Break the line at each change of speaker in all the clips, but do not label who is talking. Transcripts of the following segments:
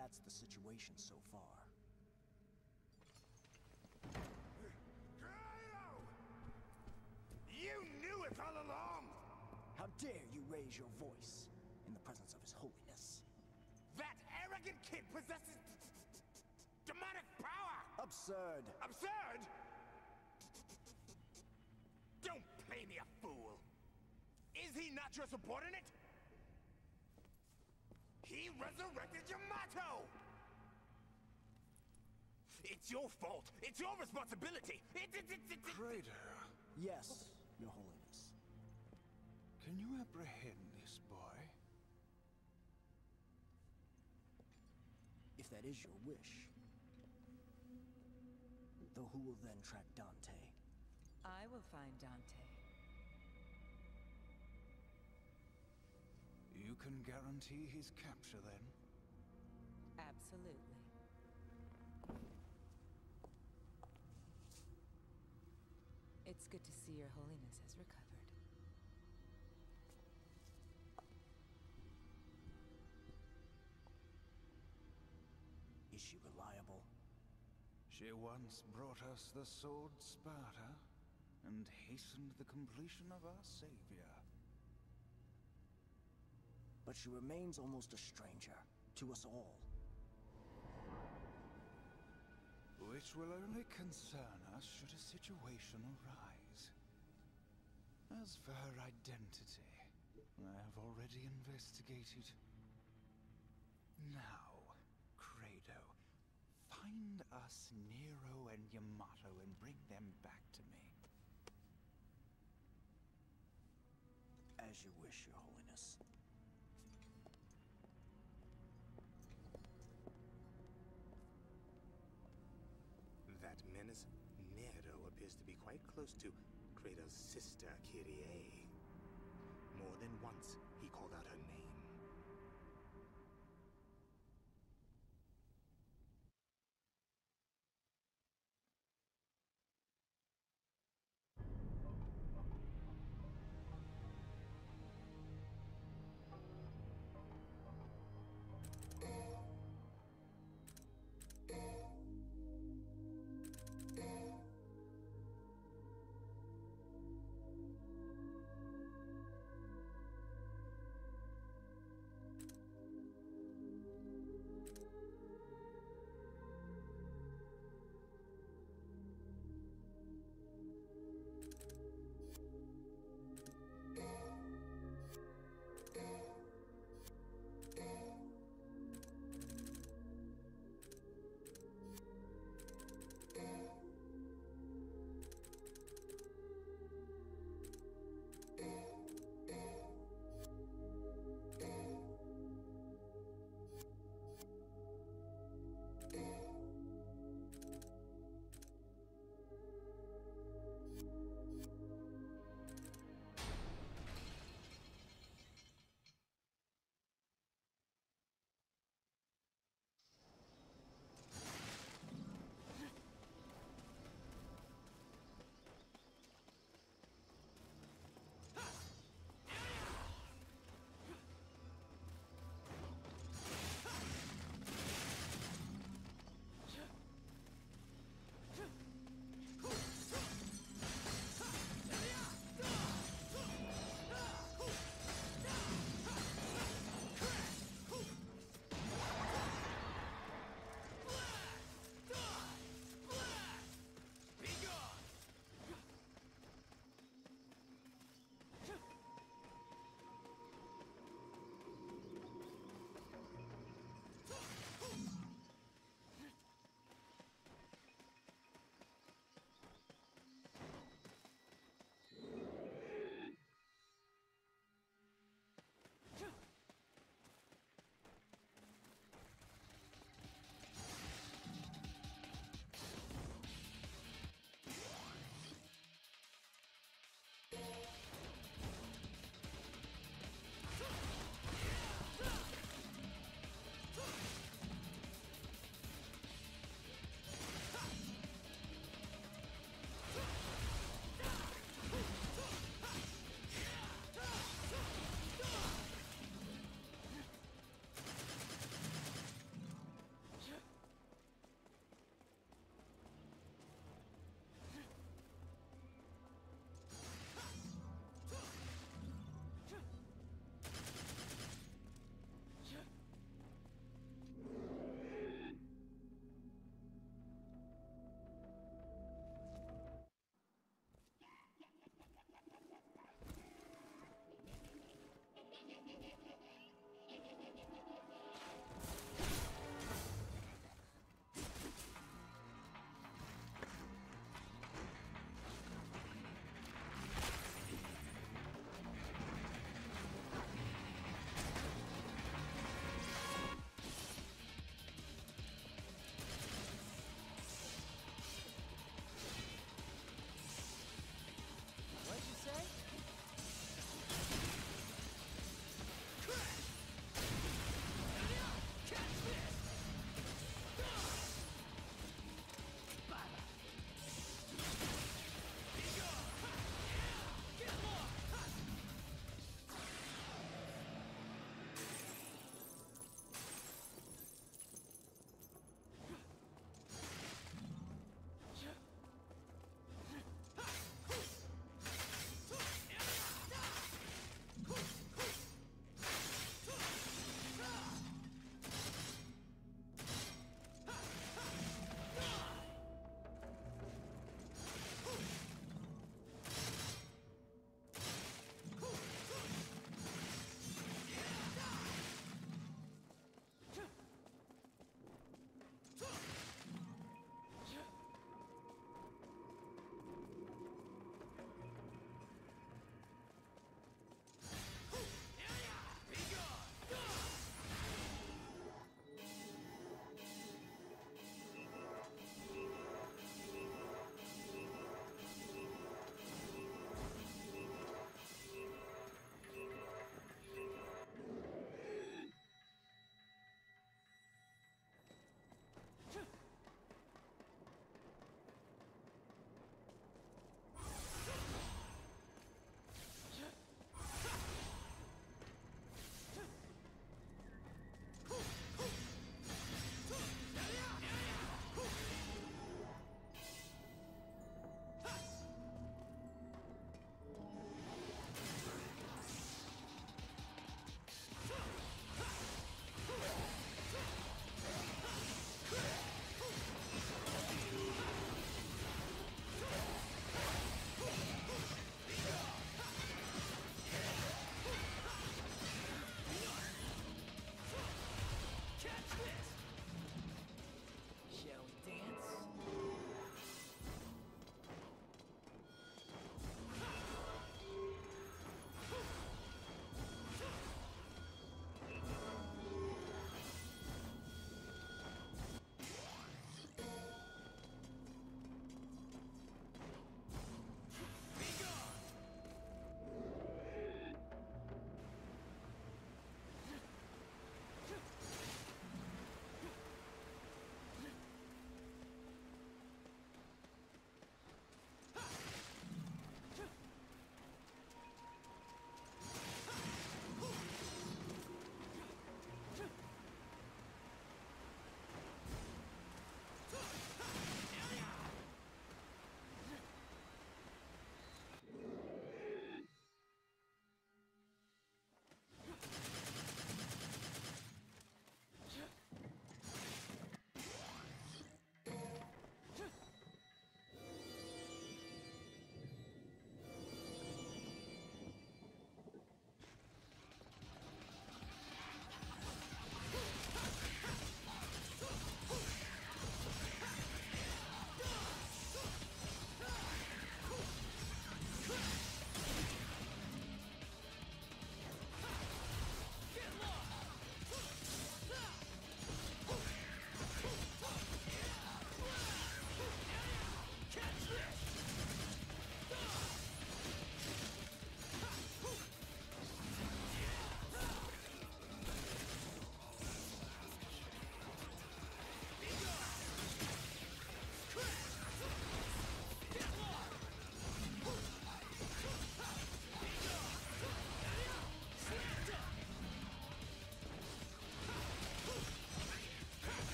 that's the situation so far.
Cryo! You knew it all along!
How dare you raise your voice in the presence of His Holiness?
That arrogant kid possesses demonic power!
Absurd!
Absurd? Don't play me a fool! Is he not your subordinate? He resurrected Yamato! It's your fault! It's your responsibility!
Krader,
Yes, Your Holiness.
can you apprehend this boy?
If that is your wish. Though who will then track Dante?
I will find Dante.
You can guarantee his capture then?
Absolutely. It's good to see Your Holiness has recovered.
Is she reliable?
She once brought us the sword Sparta, and hastened the completion of our savior.
But she remains almost a stranger to us all.
Which will only concern us should a situation arise. As for her identity, I have already investigated. Now, Credo, find us Nero and Yamato and bring them back to me.
As you wish, Your Holiness.
That menace, Nero, appears to be quite close to Kratos' sister, Kyrie. More than once, he called out her name.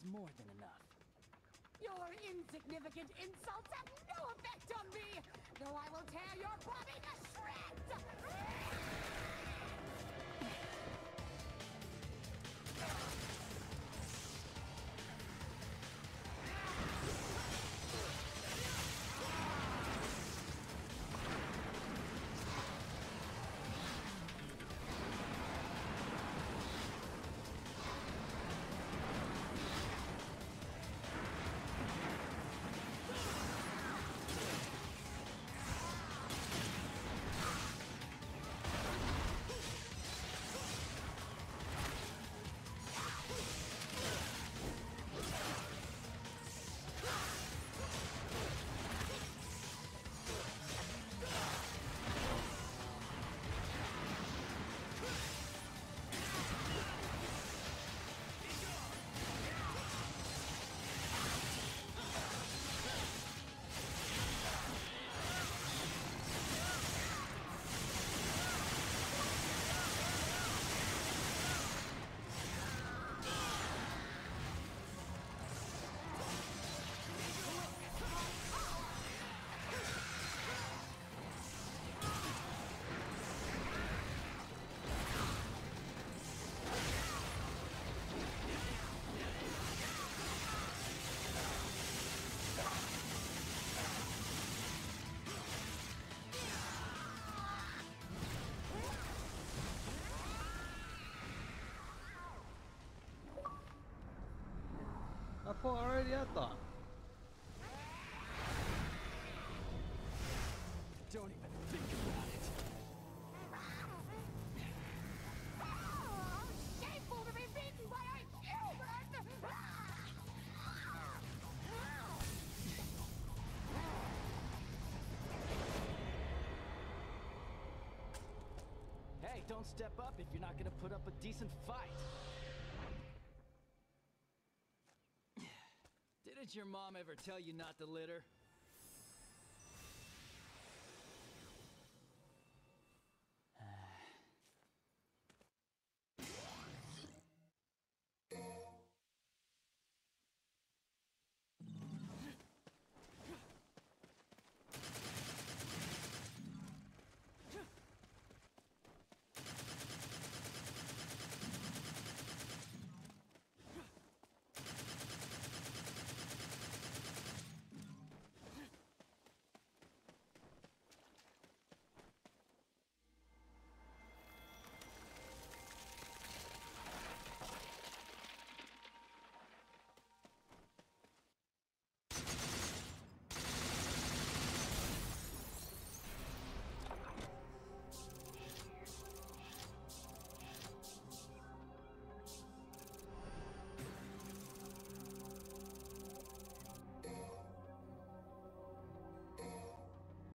is more than enough.
Your insignificant insults have no effect on me, though I will tear your body to shreds!
I thought I already had that.
Don't even think about it.
Shameful to be beaten by a human!
Hey, don't step up if you're not gonna put up a decent fight. Didn't your mom ever tell you not to litter?